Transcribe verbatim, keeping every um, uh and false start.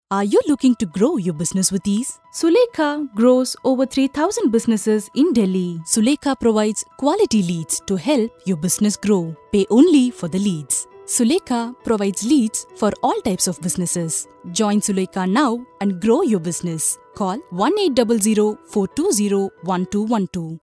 Are you looking to grow your business with ease? Sulekha grows over three thousand businesses in Delhi. Sulekha provides quality leads to help your business grow. Pay only for the leads. Sulekha provides leads for all types of businesses. Join Sulekha now and grow your business. Call one eight zero zero, four two zero, one two one two.